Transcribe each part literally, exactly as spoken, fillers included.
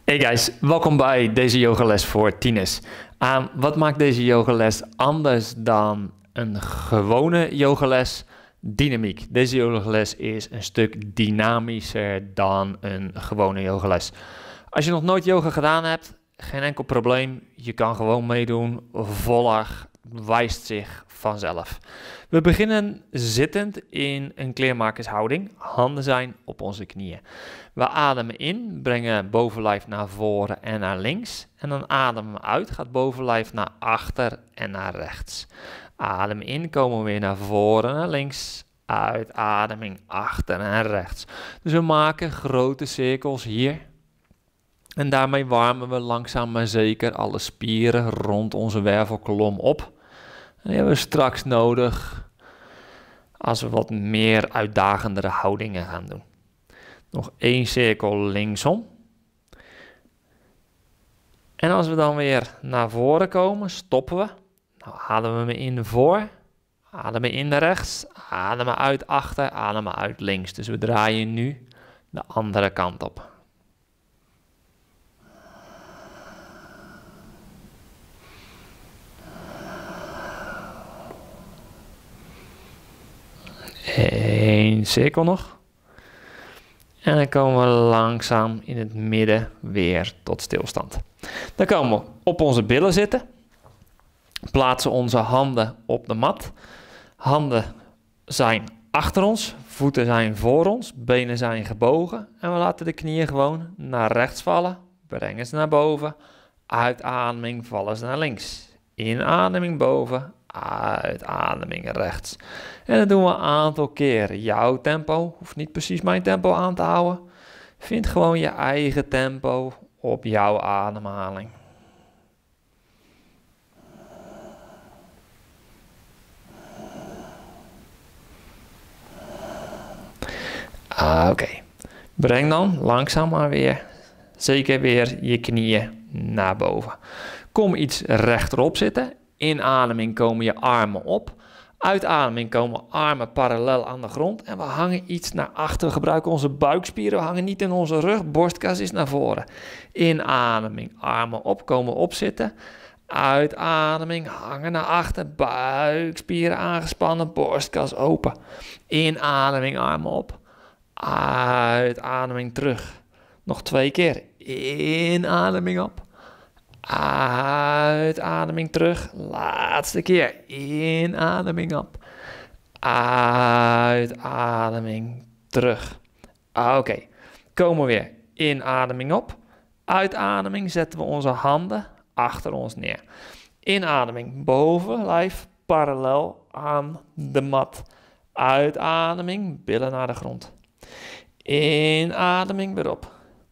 Hey guys, welkom bij deze yogales voor tieners. Uh, wat maakt deze yogales anders dan een gewone yogales? Dynamiek. Deze yogales is een stuk dynamischer dan een gewone yogales. Als je nog nooit yoga gedaan hebt, geen enkel probleem. Je kan gewoon meedoen. Volg wijst zich vanzelf. We beginnen zittend in een kleermakershouding. Handen zijn op onze knieën. We ademen in, brengen bovenlijf naar voren en naar links. En dan ademen we uit, gaat bovenlijf naar achter en naar rechts. Adem in, komen we weer naar voren en naar links. Uitademing achter en rechts. Dus we maken grote cirkels hier. En daarmee warmen we langzaam maar zeker alle spieren rond onze wervelkolom op. En die hebben we straks nodig als we wat meer uitdagendere houdingen gaan doen. Nog één cirkel linksom. En als we dan weer naar voren komen, stoppen we. Nou, ademen we in voor, ademen in naar rechts, ademen uit achter, ademen uit links. Dus we draaien nu de andere kant op. Eén cirkel nog. En dan komen we langzaam in het midden weer tot stilstand. Dan komen we op onze billen zitten. Plaatsen onze handen op de mat. Handen zijn achter ons, voeten zijn voor ons, benen zijn gebogen. En we laten de knieën gewoon naar rechts vallen. Brengen ze naar boven. Uitademing vallen ze naar links. Inademing boven. Uitademing rechts. En dat doen we een aantal keer. Jouw tempo, hoeft niet precies mijn tempo aan te houden. Vind gewoon je eigen tempo op jouw ademhaling. Oké. Okay. Breng dan langzaam maar weer, zeker weer je knieën naar boven. Kom iets rechterop zitten. Inademing komen je armen op. Uitademing komen armen parallel aan de grond. En we hangen iets naar achter. We gebruiken onze buikspieren. We hangen niet in onze rug. Borstkas is naar voren. Inademing, armen op, komen opzitten. Uitademing, hangen naar achter. Buikspieren aangespannen, borstkas open. Inademing, armen op. Uitademing terug. Nog twee keer. Inademing op. Uitademing terug. Laatste keer. Inademing op. Uitademing terug. Oké. Okay. Komen we weer. Inademing op. Uitademing zetten we onze handen achter ons neer. Inademing bovenlijf parallel aan de mat. Uitademing billen naar de grond. Inademing weer op.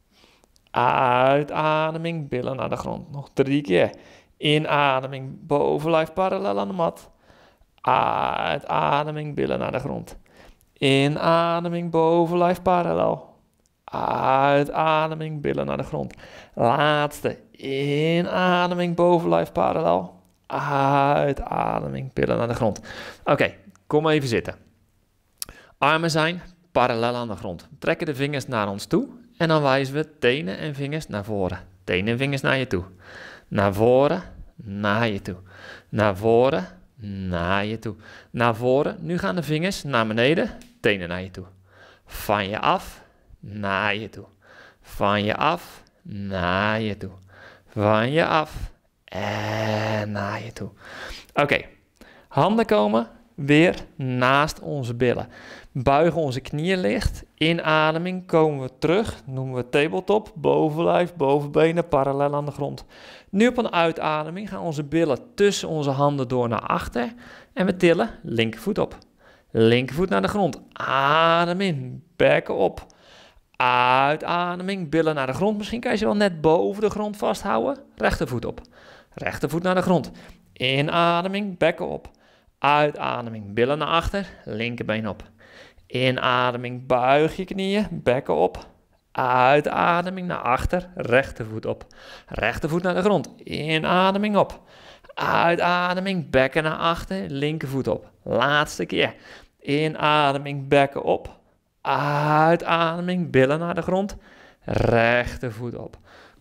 Uitademing, billen naar de grond. Nog drie keer. Inademing, bovenlijf parallel aan de mat. Uitademing, billen naar de grond. Inademing, bovenlijf parallel. Uitademing, billen naar de grond. Laatste. Inademing, bovenlijf parallel. Uitademing, billen naar de grond. Oké, okay, kom even zitten. Armen zijn parallel aan de grond. We trekken de vingers naar ons toe. En dan wijzen we tenen en vingers naar voren. Tenen en vingers naar je toe. Naar voren, naar je toe. Naar voren, naar je toe. Naar voren. Nu gaan de vingers naar beneden. Tenen naar je toe. Van je af, naar je toe. Van je af, naar je toe. Van je af en naar je toe. Oké. Okay. Handen komen weer naast onze billen. Buigen onze knieën licht. Inademing komen we terug. Noemen we tabletop. Bovenlijf, bovenbenen parallel aan de grond. Nu op een uitademing gaan onze billen tussen onze handen door naar achter. En we tillen linkervoet op. Linkervoet naar de grond. Adem in. Bekken op. Uitademing. Billen naar de grond. Misschien kan je ze wel net boven de grond vasthouden. Rechtervoet op. Rechtervoet naar de grond. Inademing. Bekken op. Uitademing. Billen naar achter. Linkerbeen op. Inademing, buig je knieën, bekken op. Uitademing naar achter, rechtervoet op. Rechtervoet naar de grond. Inademing op. Uitademing, bekken naar achter, linkervoet op. Laatste keer. Inademing, bekken op. Uitademing, billen naar de grond. Rechtervoet op.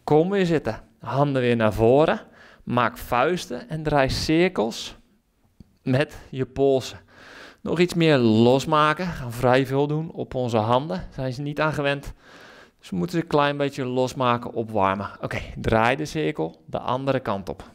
Kom weer zitten. Handen weer naar voren. Maak vuisten en draai cirkels met je polsen. Nog iets meer losmaken. Gaan vrij veel doen op onze handen. Daar zijn ze niet aan gewend. Dus we moeten ze een klein beetje losmaken, opwarmen. Oké, okay, draai de cirkel de andere kant op.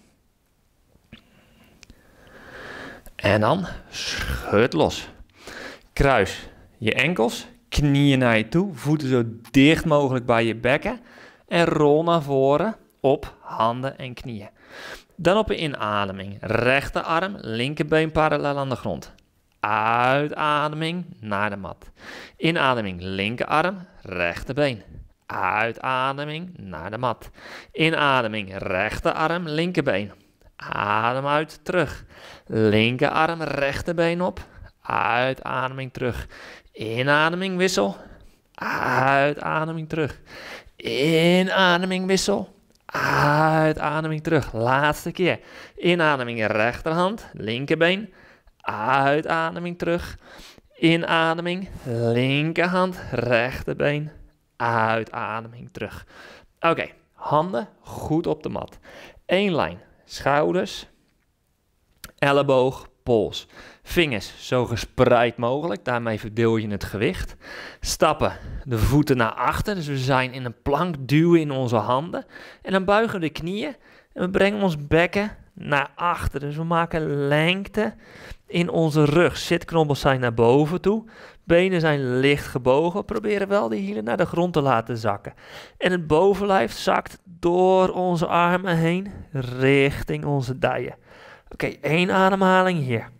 En dan schud los. Kruis je enkels, knieën naar je toe, voeten zo dicht mogelijk bij je bekken. En rol naar voren op handen en knieën. Dan op een inademing. Rechterarm, linkerbeen parallel aan de grond. Uitademing naar de mat. Inademing linkerarm, rechterbeen. Uitademing naar de mat. Inademing rechterarm, linkerbeen. Adem uit, terug. Linkerarm, rechterbeen op. Uitademing terug. Inademing wissel. Uitademing terug. Inademing wissel. Uitademing terug. Laatste keer. Inademing rechterhand, linkerbeen. Uitademing terug. Inademing, linkerhand, rechterbeen. Uitademing terug. Oké, okay, handen goed op de mat. Eén lijn. Schouders, elleboog, pols. Vingers zo gespreid mogelijk, daarmee verdeel je het gewicht. Stappen de voeten naar achter, dus we zijn in een plank, duwen in onze handen. En dan buigen we de knieën en we brengen ons bekken naar achter. Dus we maken lengte in onze rug. Zitknobbels zijn naar boven toe. Benen zijn licht gebogen. We proberen wel de hielen naar de grond te laten zakken. En het bovenlijf zakt door onze armen heen richting onze dijen. Oké, okay, één ademhaling hier.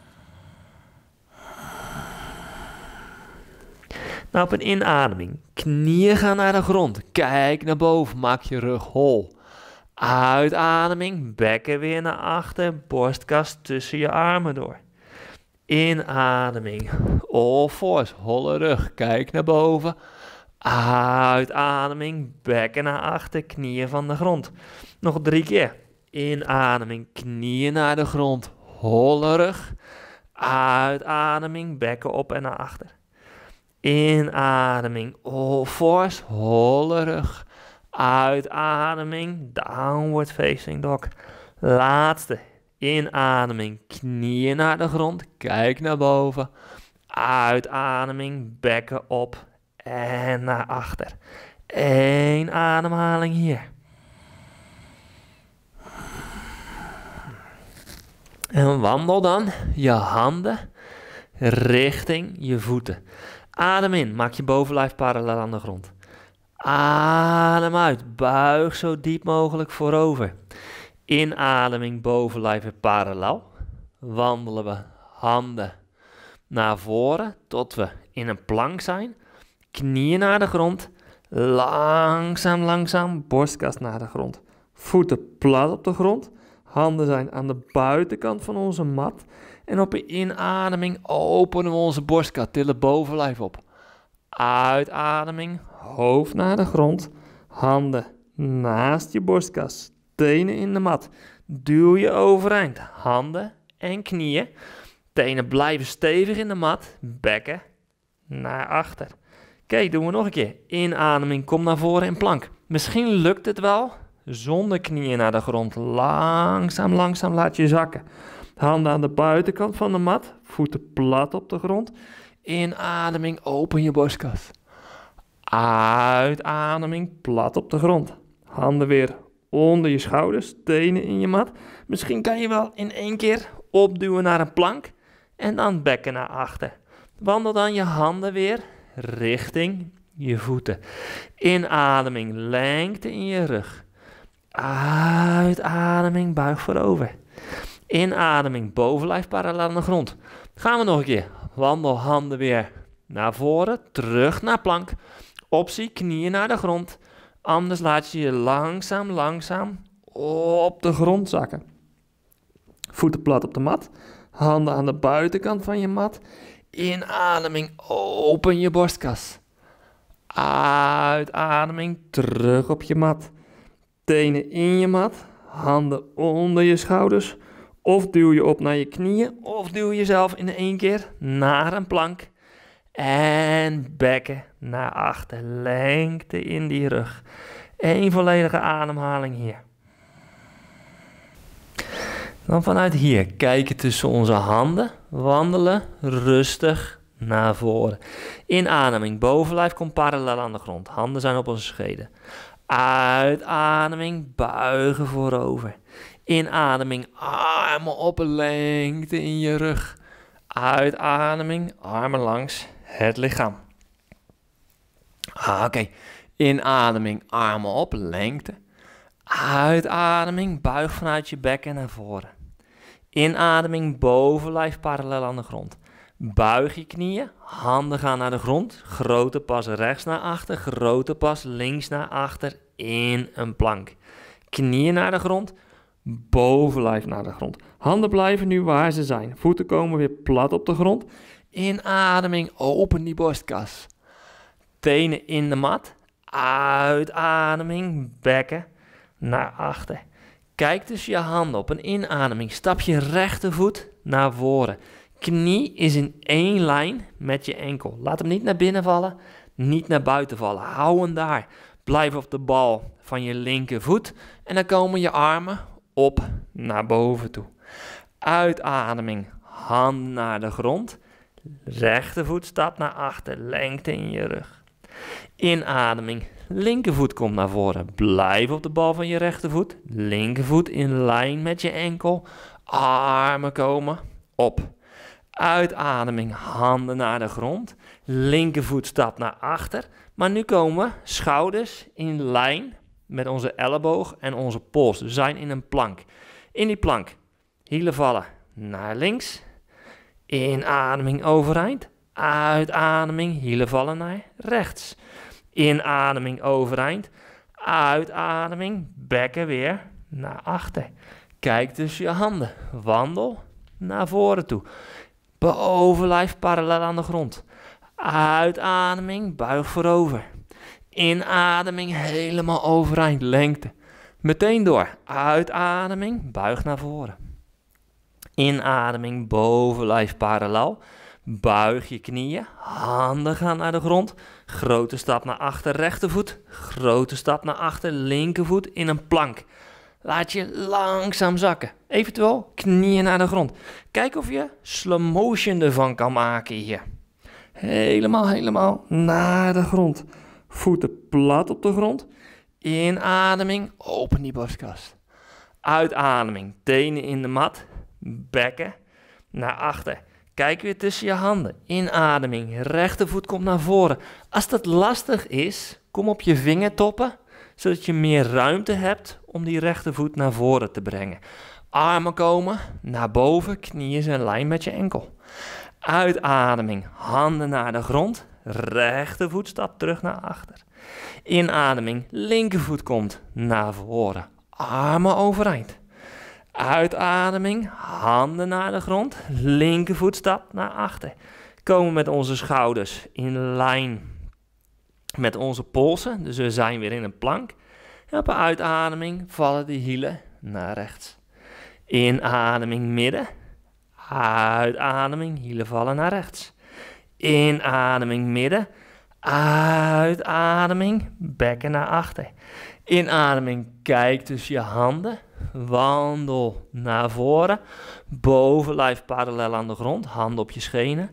Nou, op een inademing. Knieën gaan naar de grond. Kijk naar boven. Maak je rug hol. Uitademing. Bekken weer naar achter. Borstkas tussen je armen door. Inademing. All fours. Holle rug. Kijk naar boven. Uitademing. Bekken naar achter. Knieën van de grond. Nog drie keer. Inademing. Knieën naar de grond. Holle rug. Uitademing. Bekken op en naar achter. Inademing, all fours, holle rug. Uitademing, downward facing dog. Laatste, inademing, knieën naar de grond, kijk naar boven. Uitademing, bekken op en naar achter. Eén ademhaling hier. En wandel dan je handen richting je voeten. Adem in, maak je bovenlijf parallel aan de grond. Adem uit, buig zo diep mogelijk voorover. Inademing, bovenlijf weer parallel. Wandelen we handen naar voren tot we in een plank zijn. Knieën naar de grond. Langzaam, langzaam, borstkas naar de grond. Voeten plat op de grond. Handen zijn aan de buitenkant van onze mat. En op een inademing openen we onze borstkas, tillen bovenlijf op. Uitademing, hoofd naar de grond, handen naast je borstkas, tenen in de mat. Duw je overeind, handen en knieën. Tenen blijven stevig in de mat, bekken naar achter. Oké, okay, doen we nog een keer. Inademing, kom naar voren in plank. Misschien lukt het wel, zonder knieën naar de grond. Langzaam, langzaam laat je zakken. Handen aan de buitenkant van de mat, voeten plat op de grond. Inademing, open je borstkas. Uitademing, plat op de grond. Handen weer onder je schouders, tenen in je mat. Misschien kan je wel in één keer opduwen naar een plank en dan bekken naar achter. Wandel dan je handen weer richting je voeten. Inademing, lengte in je rug. Uitademing, buig voorover. Inademing, bovenlijf parallel aan de grond. Gaan we nog een keer. Wandel handen weer naar voren, terug naar plank. Optie, knieën naar de grond. Anders laat je je langzaam, langzaam op de grond zakken. Voeten plat op de mat. Handen aan de buitenkant van je mat. Inademing, open je borstkas. Uitademing, terug op je mat. Tenen in je mat. Handen onder je schouders. Of duw je op naar je knieën, of duw jezelf in één keer naar een plank. En bekken naar achter, lengte in die rug. Eén volledige ademhaling hier. Dan vanuit hier kijken tussen onze handen, wandelen rustig naar voren. Inademing, bovenlijf komt parallel aan de grond. Handen zijn op onze scheden. Uitademing, buigen voorover. Inademing, armen op, lengte in je rug. Uitademing, armen langs het lichaam. Ah, Oké, okay. Inademing, armen op, lengte. Uitademing, buig vanuit je bekken naar voren. Inademing, bovenlijf parallel aan de grond. Buig je knieën, handen gaan naar de grond. Grote pas rechts naar achter, grote pas links naar achter in een plank. Knieën naar de grond, bovenlijf naar de grond. Handen blijven nu waar ze zijn. Voeten komen weer plat op de grond. Inademing, open die borstkas. Tenen in de mat. Uitademing, bekken naar achter. Kijk tussen je handen op een inademing. Stap je rechtervoet naar voren. Knie is in één lijn met je enkel. Laat hem niet naar binnen vallen, niet naar buiten vallen. Hou hem daar. Blijf op de bal van je linkervoet. En dan komen je armen op naar boven toe. Uitademing, handen naar de grond. Rechtervoet stapt naar achter, lengte in je rug. Inademing, linkervoet komt naar voren. Blijf op de bal van je rechtervoet. Linkervoet in lijn met je enkel. Armen komen op. Uitademing, handen naar de grond. Linkervoet stapt naar achter. Maar nu komen schouders in lijn met onze elleboog en onze pols. We zijn in een plank. In die plank, hielen vallen naar links. Inademing overeind. Uitademing, hielen vallen naar rechts. Inademing overeind. Uitademing, bekken weer naar achter. Kijk tussen je handen. Wandel naar voren toe. Bovenlijf parallel aan de grond. Uitademing, buig voorover. Inademing, helemaal overeind, lengte. Meteen door. Uitademing, buig naar voren. Inademing, bovenlijf parallel. Buig je knieën, handen gaan naar de grond. Grote stap naar achter, rechtervoet. Grote stap naar achter, linkervoet in een plank. Laat je langzaam zakken. Eventueel knieën naar de grond. Kijk of je slow motion ervan kan maken hier. Helemaal, helemaal naar de grond. Voeten plat op de grond. Inademing, open die borstkas. Uitademing, tenen in de mat. Bekken naar achter. Kijk weer tussen je handen. Inademing, rechtervoet komt naar voren. Als dat lastig is, kom op je vingertoppen, zodat je meer ruimte hebt om die rechtervoet naar voren te brengen. Armen komen naar boven, knieën zijn in lijn met je enkel. Uitademing, handen naar de grond. Rechtervoet stapt terug naar achter. Inademing, linkervoet komt naar voren. Armen overeind. Uitademing, handen naar de grond. Linkervoet stapt naar achter. Komen met onze schouders in lijn met onze polsen. Dus we zijn weer in een plank. En op een uitademing vallen de hielen naar rechts. Inademing midden. Uitademing, hielen vallen naar rechts. Inademing midden. Uitademing, bekken naar achter. Inademing, kijk tussen je handen. Wandel naar voren. Bovenlijf parallel aan de grond. Handen op je schenen.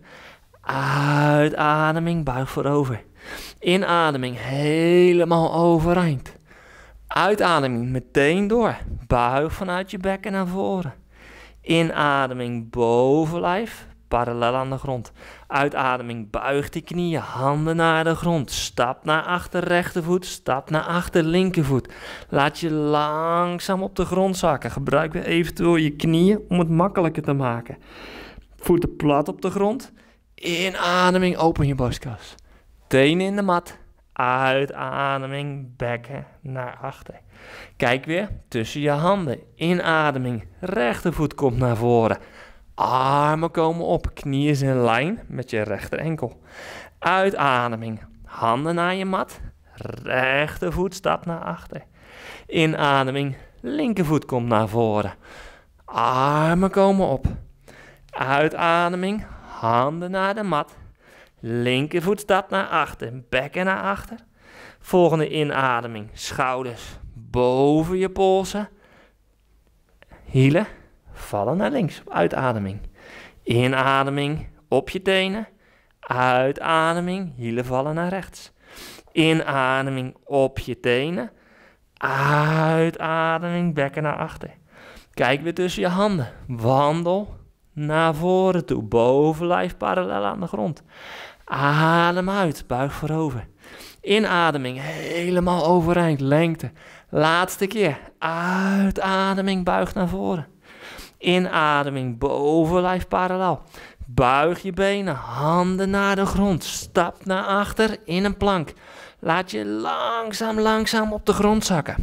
Uitademing, buig voorover. Inademing, helemaal overeind. Uitademing, meteen door. Buig vanuit je bekken naar voren. Inademing, bovenlijf, parallel aan de grond. Uitademing, buig die knieën, handen naar de grond. Stap naar achter, rechtervoet, stap naar achter, linkervoet. Laat je langzaam op de grond zakken. Gebruik weer eventueel je knieën om het makkelijker te maken. Voeten plat op de grond. Inademing, open je borstkas. Tenen in de mat. Uitademing, bekken naar achter. Kijk weer tussen je handen. Inademing, rechtervoet komt naar voren. Armen komen op, knieën zijn in lijn met je rechter enkel. Uitademing, handen naar je mat. Rechtervoet stapt naar achter. Inademing, linkervoet komt naar voren. Armen komen op. Uitademing, handen naar de mat. Linkervoet stapt naar achter, bekken naar achter. Volgende inademing, schouders boven je polsen. Hielen vallen naar links, uitademing. Inademing op je tenen. Uitademing, hielen vallen naar rechts. Inademing op je tenen. Uitademing, bekken naar achter. Kijk weer tussen je handen. Wandel naar voren toe. Bovenlijf parallel aan de grond. Adem uit, buig voorover. Inademing, helemaal overeind, lengte. Laatste keer. Uitademing, buig naar voren. Inademing, bovenlijf parallel. Buig je benen, handen naar de grond. Stap naar achter in een plank. Laat je langzaam, langzaam op de grond zakken.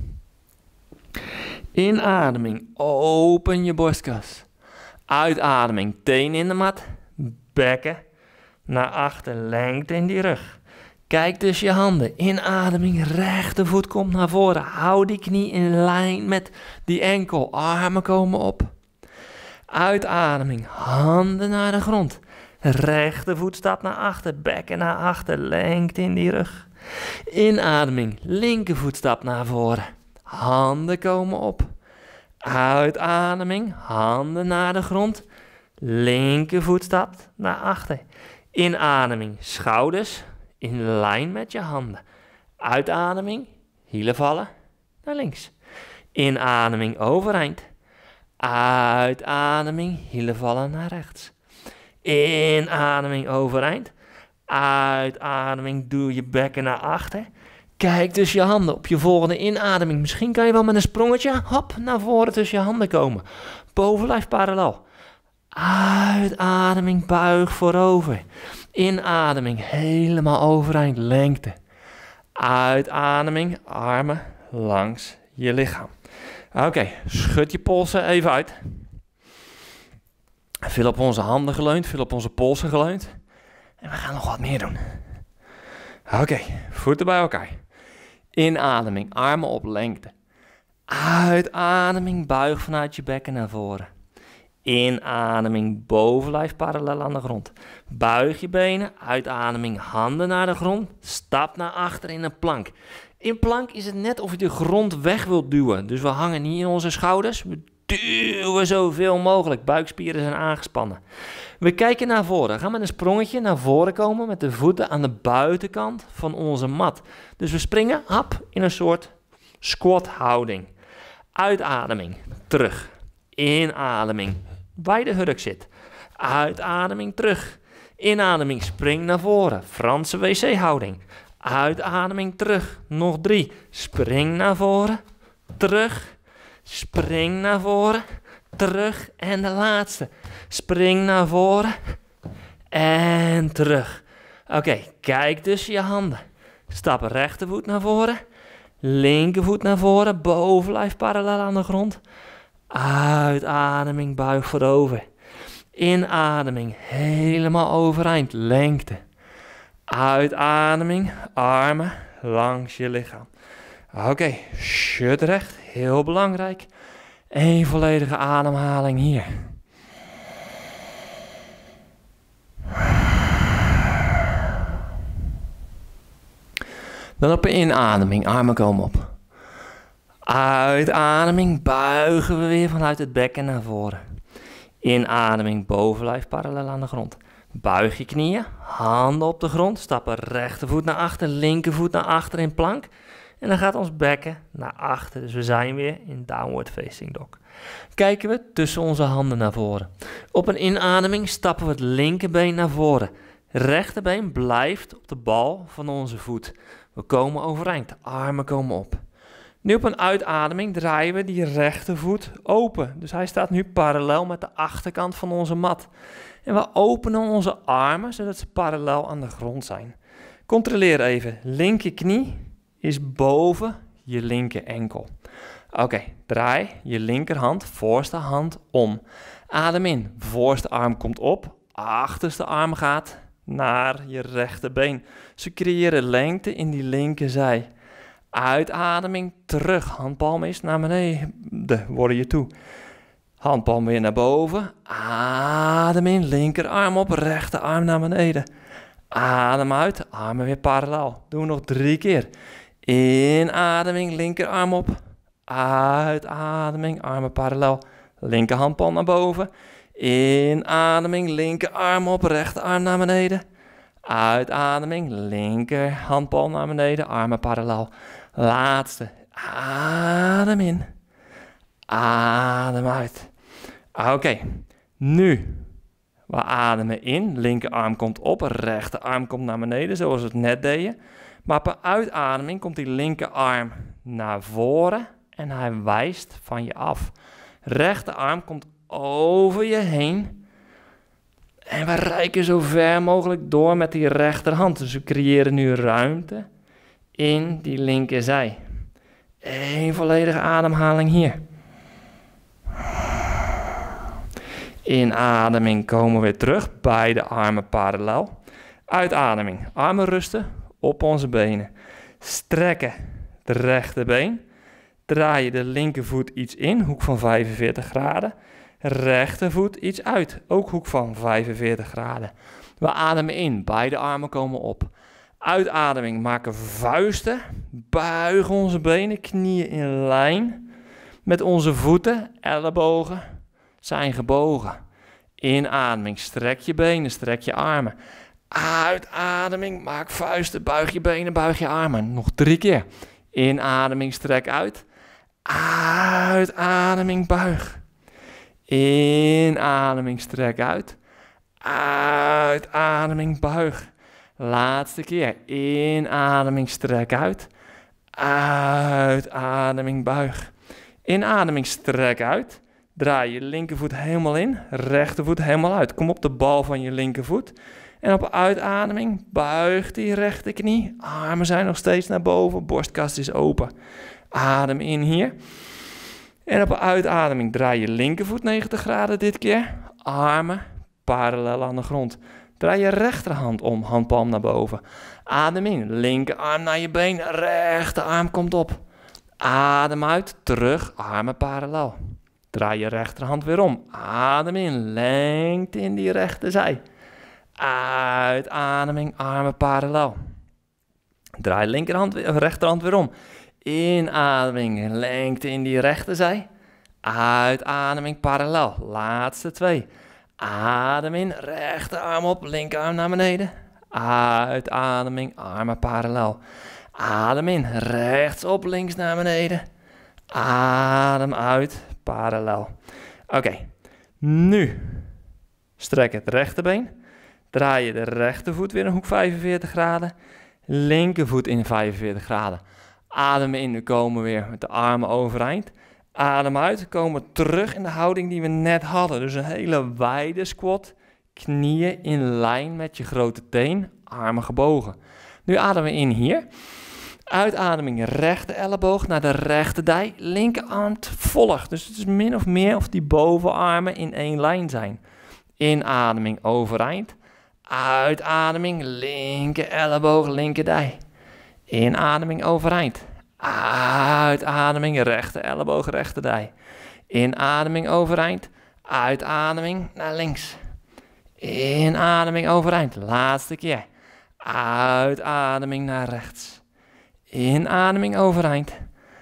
Inademing, open je borstkas. Uitademing, teen in de mat. Bekken naar achter, lengte in die rug. Kijk tussen je handen. Inademing, rechtervoet komt naar voren. Hou die knie in lijn met die enkel. Armen komen op. Uitademing, handen naar de grond. Rechtervoet stapt naar achter, bekken naar achter, lengte in die rug. Inademing, linkervoet stapt naar voren. Handen komen op. Uitademing, handen naar de grond. Linkervoet stapt naar achter. Inademing, schouders in lijn met je handen. Uitademing, hielen vallen naar links. Inademing, overeind. Uitademing, hielen vallen naar rechts. Inademing, overeind. Uitademing, doe je bekken naar achter. Kijk tussen je handen op je volgende inademing. Misschien kan je wel met een sprongetje, hop, naar voren tussen je handen komen. Bovenlijf parallel. Uitademing, buig voorover. Inademing, helemaal overeind, lengte. Uitademing, armen langs je lichaam. Oké, okay, schud je polsen even uit. Veel op onze handen geleund, veel op onze polsen geleund. En we gaan nog wat meer doen. Oké, okay, voeten bij elkaar. Inademing, armen op lengte. Uitademing, buig vanuit je bekken naar voren. Inademing, bovenlijf parallel aan de grond. Buig je benen, uitademing, handen naar de grond. Stap naar achter in een plank. In plank is het net of je de grond weg wilt duwen. Dus we hangen niet in onze schouders. We duwen zoveel mogelijk. Buikspieren zijn aangespannen. We kijken naar voren. Gaan met een sprongetje naar voren komen met de voeten aan de buitenkant van onze mat. Dus we springen, hap, in een soort squat houding. Uitademing, terug. Inademing, bij de hurk zit. Uitademing, terug. Inademing, spring naar voren. Franse wc houding. Uitademing, terug. Nog drie. Spring naar voren. Terug. Spring naar voren. Terug. En de laatste. Spring naar voren. En terug. Oké, okay, kijk tussen je handen. Stap rechtervoet naar voren. Linkervoet naar voren. Bovenlijf parallel aan de grond. Uitademing, buig voorover. Inademing, helemaal overeind, lengte. Uitademing, armen langs je lichaam. Oké, okay, shut recht, heel belangrijk. Eén volledige ademhaling hier. Dan op een inademing, armen komen op. Uitademing, buigen we weer vanuit het bekken naar voren. Inademing, bovenlijf parallel aan de grond. Buig je knieën, handen op de grond, stappen rechtervoet naar achter, linkervoet naar achter in plank. En dan gaat ons bekken naar achter, dus we zijn weer in downward facing dog. Kijken we tussen onze handen naar voren. Op een inademing stappen we het linkerbeen naar voren. Rechterbeen blijft op de bal van onze voet. We komen overeind, de armen komen op. Nu op een uitademing draaien we die rechtervoet open. Dus hij staat nu parallel met de achterkant van onze mat. En we openen onze armen zodat ze parallel aan de grond zijn. Controleer even. Linkerknie is boven je linker enkel. Oké, okay, draai je linkerhand, voorste hand om. Adem in. Voorste arm komt op. Achterste arm gaat naar je rechterbeen. Ze creëren lengte in die linkerzij. Uitademing, terug. Handpalm is naar beneden, worden je toe. Handpalm weer naar boven. Adem in, linkerarm op, rechterarm naar beneden. Adem uit, armen weer parallel. Doen we nog drie keer. Inademing, linkerarm op. Uitademing, armen parallel. Linkerhandpal naar boven. Inademing, linkerarm op, rechterarm naar beneden. Uitademing, linkerhandpal naar beneden, armen parallel. Laatste, adem in. Adem uit. Oké, okay. Nu, we ademen in. Linkerarm komt op, rechterarm komt naar beneden, zoals we het net deden. Maar per uitademing komt die linkerarm naar voren en hij wijst van je af. Rechterarm komt over je heen. En we reiken zo ver mogelijk door met die rechterhand. Dus we creëren nu ruimte in die linkerzij. Eén volledige ademhaling hier. Inademing komen we weer terug. Beide armen parallel. Uitademing. Armen rusten op onze benen. Strekken de rechterbeen. Draai je de linkervoet iets in, hoek van vijfenveertig graden. Rechtervoet iets uit, ook hoek van vijfenveertig graden. We ademen in, beide armen komen op. Uitademing, maken vuisten, buigen onze benen, knieën in lijn. Met onze voeten, ellebogen zijn gebogen. Inademing, strek je benen, strek je armen. Uitademing, maak vuisten, buig je benen, buig je armen. Nog drie keer. Inademing, strek uit. Uitademing, buig. Inademing, strek uit. Uitademing, buig. Laatste keer. Inademing, strek uit. Uitademing, buig. Inademing, strek uit. Draai je linkervoet helemaal in. Rechtervoet helemaal uit. Kom op de bal van je linkervoet. En op uitademing buig die rechterknie. Armen zijn nog steeds naar boven. Borstkast is open. Adem in hier. En op uitademing draai je linkervoet negentig graden dit keer. Armen parallel aan de grond. Draai je rechterhand om, handpalm naar boven. Adem in, linkerarm naar je been, rechterarm komt op. Adem uit, terug, armen parallel. Draai je rechterhand weer om. Adem in, lengte in die rechterzij. Uitademing, armen parallel. Draai linkerhand, rechterhand weer om. Inademing, lengte in die rechterzij. Uitademing, parallel. Laatste twee. Adem in, rechterarm op, linkerarm naar beneden. Uitademing, armen parallel. Adem in, rechts op, links naar beneden. Adem uit, parallel. Oké, okay. Nu strek het rechterbeen. Draai je de rechtervoet weer een hoek vijfenveertig graden. Linkervoet in vijfenveertig graden. Adem in, nu komen we weer met de armen overeind. Adem uit, komen we terug in de houding die we net hadden. Dus een hele wijde squat. Knieën in lijn met je grote teen. Armen gebogen. Nu ademen we in hier. Uitademing, rechter elleboog naar de rechterdij. Linkerarm volgt. Dus het is min of meer of die bovenarmen in één lijn zijn. Inademing overeind. Uitademing, linker elleboog, linkerdij. Inademing overeind. Uitademing, rechter elleboog, rechterdij. Inademing overeind. Uitademing naar links. Inademing overeind. Laatste keer. Uitademing naar rechts. Inademing overeind.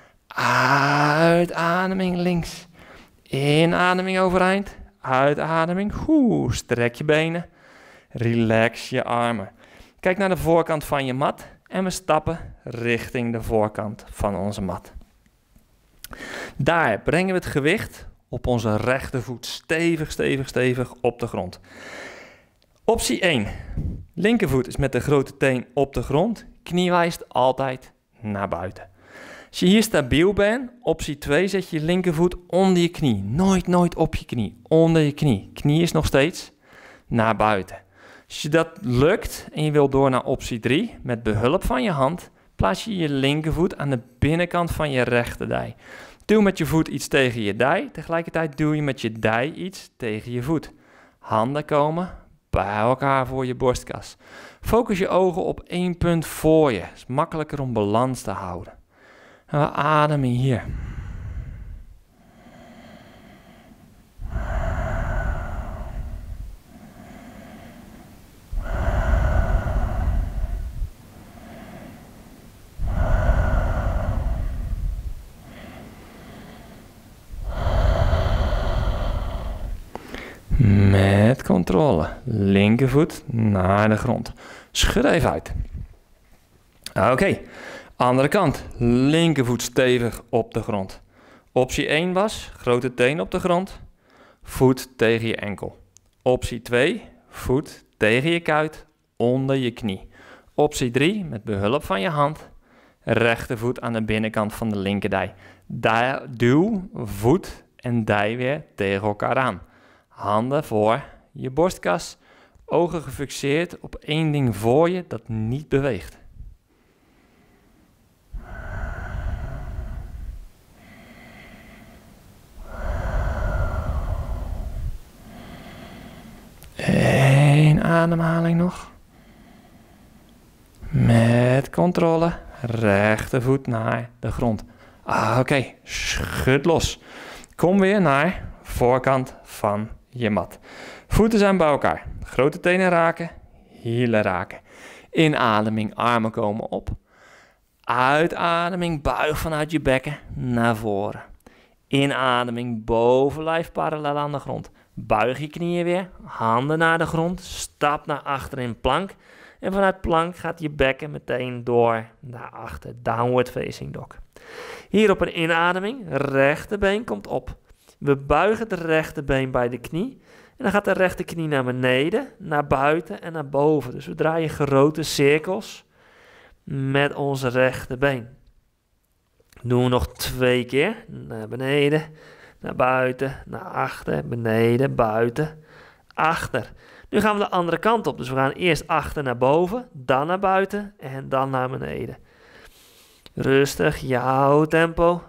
Uitademing links. Inademing overeind. Uitademing. Oeh, strek je benen. Relax je armen. Kijk naar de voorkant van je mat. En we stappen richting de voorkant van onze mat. Daar brengen we het gewicht op onze rechtervoet stevig, stevig, stevig op de grond. Optie één. Linkervoet is met de grote teen op de grond. Knie wijst altijd naar buiten. Als je hier stabiel bent, optie twee, zet je linkervoet onder je knie. Nooit, nooit op je knie. Onder je knie. Knie is nog steeds naar buiten. Als je dat lukt en je wilt door naar optie drie, met behulp van je hand, plaats je je linkervoet aan de binnenkant van je rechterdij. Duw met je voet iets tegen je dij, tegelijkertijd duw je met je dij iets tegen je voet. Handen komen bij elkaar voor je borstkas. Focus je ogen op één punt voor je. Het is makkelijker om balans te houden. En we ademen hier. Met controle. Linkervoet naar de grond. Schud even uit. Oké. Okay. Andere kant. Linkervoet stevig op de grond. Optie één was grote teen op de grond. Voet tegen je enkel. Optie twee. Voet tegen je kuit. Onder je knie. Optie drie. Met behulp van je hand. Rechtervoet aan de binnenkant van de linkerdij. Daar, duw, voet en dij weer tegen elkaar aan. Handen voor je borstkas. Ogen gefixeerd op één ding voor je dat niet beweegt. Eén ademhaling nog. Met controle. Rechtervoet naar de grond. Ah, Oké, okay. Schud los. Kom weer naar voorkant van je mat. Voeten zijn bij elkaar. Grote tenen raken. Hielen raken. Inademing, armen komen op. Uitademing, buig vanuit je bekken naar voren. Inademing, bovenlijf parallel aan de grond. Buig je knieën weer, handen naar de grond, stap naar achter in plank. En vanuit plank gaat je bekken meteen door naar achter, downward facing dog. Hier op een inademing, rechterbeen komt op. We buigen het rechterbeen bij de knie. En dan gaat de rechterknie naar beneden, naar buiten en naar boven. Dus we draaien grote cirkels met ons rechterbeen. Doen we nog twee keer, naar beneden. Naar buiten, naar achter, beneden, buiten, achter. Nu gaan we de andere kant op. Dus we gaan eerst achter naar boven, dan naar buiten en dan naar beneden. Rustig, jouw tempo.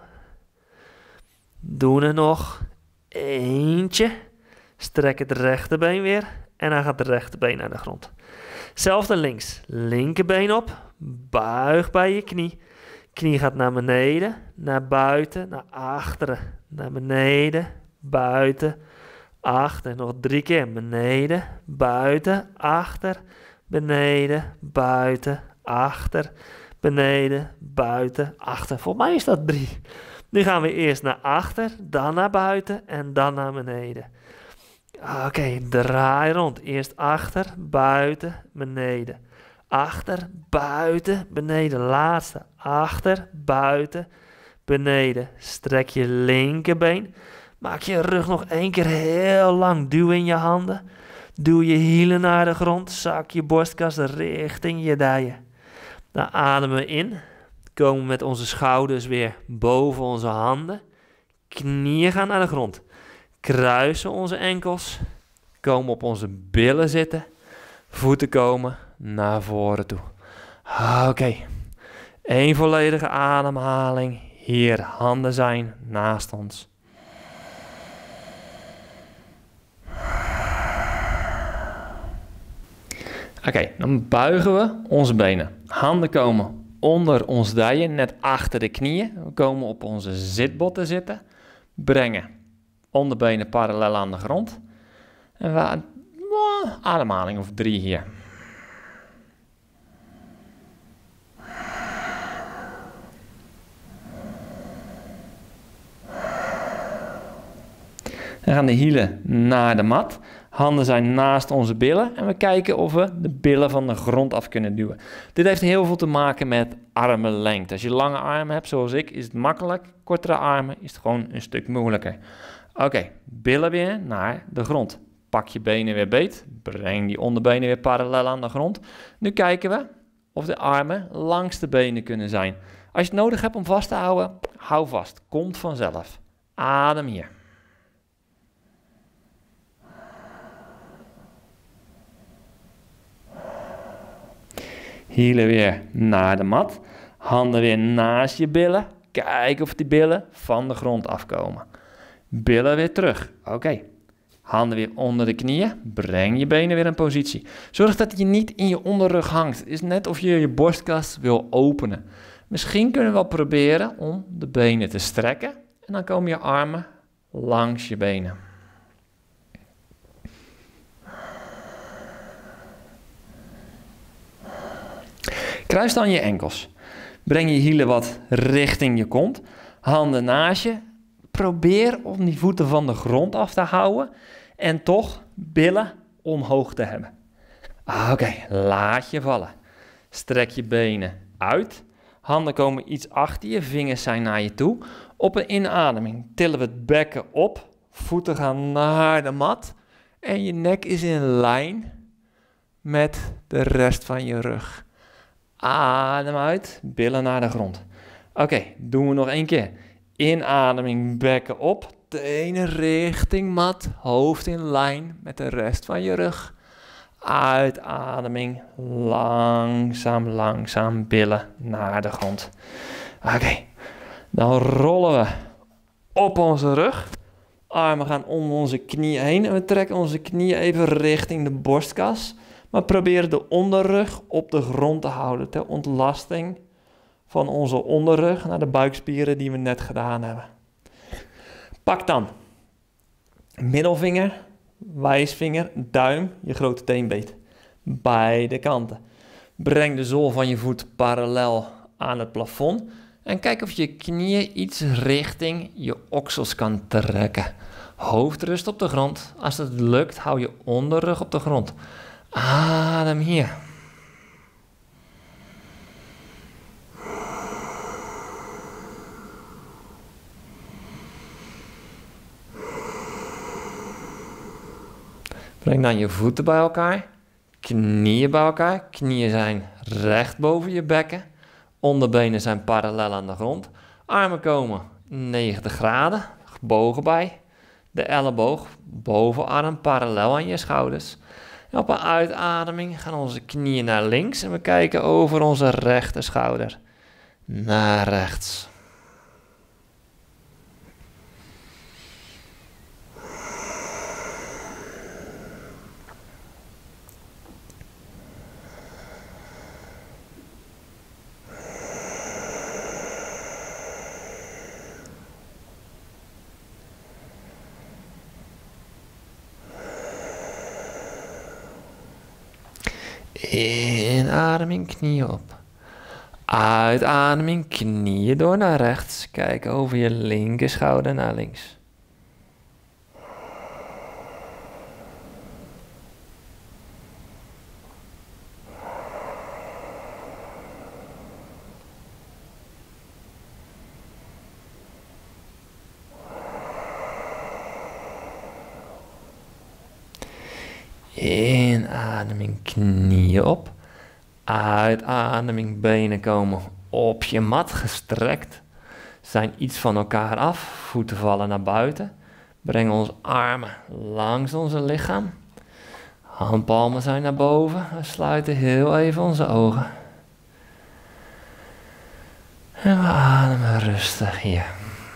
Doen er nog eentje. Strek het rechterbeen weer en dan gaat het rechterbeen naar de grond. Zelfde links. Linkerbeen op, buig bij je knie. Knie gaat naar beneden, naar buiten, naar achteren. Naar beneden, buiten, achter. Nog drie keer. Beneden, buiten, achter. Beneden, buiten, achter. Beneden, buiten, achter. Volgens mij is dat drie. Nu gaan we eerst naar achter, dan naar buiten en dan naar beneden. Oké, okay, draai rond. Eerst achter, buiten, beneden. Achter, buiten, beneden. Laatste. Achter, buiten, beneden. Strek je linkerbeen. Maak je rug nog één keer heel lang. Duw in je handen. Duw je hielen naar de grond. Zak je borstkas richting je dijen. Dan ademen we in. Komen met onze schouders weer boven onze handen. Knieën gaan naar de grond. Kruisen onze enkels. Komen op onze billen zitten. Voeten komen naar voren toe. Oké. Okay. Eén volledige ademhaling. Hier, handen zijn naast ons. Oké, okay, dan buigen we onze benen. Handen komen onder ons dijen, net achter de knieën. We komen op onze zitbotten zitten. Brengen onderbenen parallel aan de grond. En we oh, ademhaling of drie hier. Dan gaan de hielen naar de mat. Handen zijn naast onze billen. En we kijken of we de billen van de grond af kunnen duwen. Dit heeft heel veel te maken met armenlengte. Als je lange armen hebt, zoals ik, is het makkelijk. Kortere armen is het gewoon een stuk moeilijker. Oké, okay, billen weer naar de grond. Pak je benen weer beet. Breng die onderbenen weer parallel aan de grond. Nu kijken we of de armen langs de benen kunnen zijn. Als je het nodig hebt om vast te houden, hou vast. Komt vanzelf. Adem hier. Hielen weer naar de mat. Handen weer naast je billen. Kijk of die billen van de grond afkomen. Billen weer terug. Oké. Okay. Handen weer onder de knieën. Breng je benen weer in positie. Zorg dat je niet in je onderrug hangt. Het is net of je je borstkas wil openen. Misschien kunnen we wel proberen om de benen te strekken. En dan komen je armen langs je benen. Kruis dan je enkels. Breng je hielen wat richting je kont. Handen naast je. Probeer om die voeten van de grond af te houden. En toch billen omhoog te hebben. Oké, okay, laat je vallen. Strek je benen uit. Handen komen iets achter je, vingers zijn naar je toe. Op een inademing tillen we het bekken op. Voeten gaan naar de mat. En je nek is in lijn met de rest van je rug. Adem uit, billen naar de grond. Oké, okay, doen we nog één keer. Inademing, bekken op. Tenen richting mat. Hoofd in lijn met de rest van je rug. Uitademing, langzaam, langzaam billen naar de grond. Oké, okay. Dan rollen we op onze rug. Armen gaan om onze knieën heen en we trekken onze knieën even richting de borstkas. Maar proberen de onderrug op de grond te houden ter ontlasting van onze onderrug naar de buikspieren die we net gedaan hebben. Pak dan middelvinger, wijsvinger, duim, je grote teenbeet. Beide kanten. Breng de zool van je voet parallel aan het plafond. En kijk of je knieën iets richting je oksels kan trekken. Hoofdrust op de grond. Als het lukt, hou je onderrug op de grond. Adem hier. Breng dan je voeten bij elkaar, knieën bij elkaar. Knieën zijn recht boven je bekken. Onderbenen zijn parallel aan de grond. Armen komen negentig graden, gebogen bij. De elleboog, bovenarm parallel aan je schouders. En op een uitademing gaan onze knieën naar links en we kijken over onze rechter schouder naar rechts. Inademing, knieën op. Uitademing, knieën door naar rechts. Kijk over je linker schouder naar links. Inademing, knieën op. Uitademing, benen komen op je mat gestrekt. Zijn iets van elkaar af. Voeten vallen naar buiten. Breng onze armen langs onze lichaam. Handpalmen zijn naar boven. We sluiten heel even onze ogen. En we ademen rustig hier.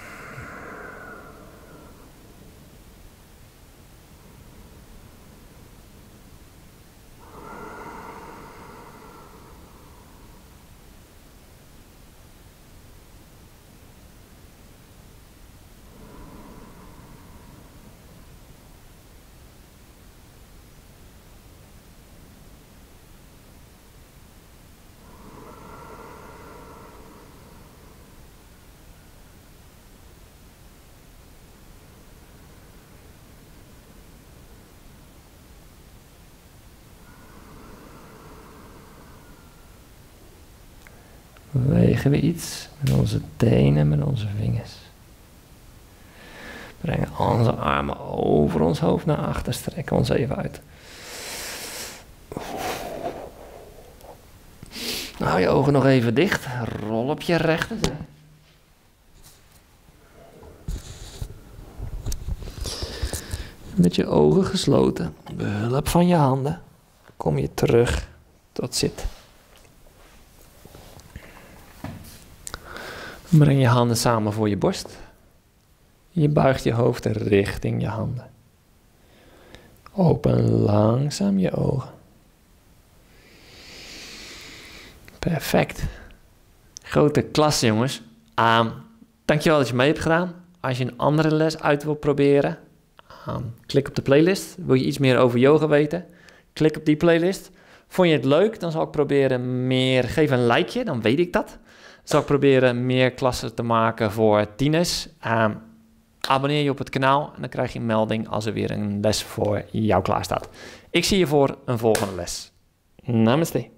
Bewegen we iets met onze tenen, met onze vingers. Brengen onze armen over ons hoofd naar achter. Strekken ons even uit. Hou je ogen nog even dicht. Rol op je rechterzij. Met je ogen gesloten, behulp van je handen, kom je terug tot zit. Breng je handen samen voor je borst. Je buigt je hoofd richting je handen. Open langzaam je ogen. Perfect. Grote klasse, jongens. Um, dankjewel dat je mee hebt gedaan. Als je een andere les uit wilt proberen, um, klik op de playlist. Wil je iets meer over yoga weten? Klik op die playlist. Vond je het leuk? Dan zal ik proberen meer... Geef een likeje, dan weet ik dat. Zal ik proberen meer klassen te maken voor tieners. Um, Abonneer je op het kanaal en dan krijg je een melding als er weer een les voor jou klaar staat. Ik zie je voor een volgende les. Namaste.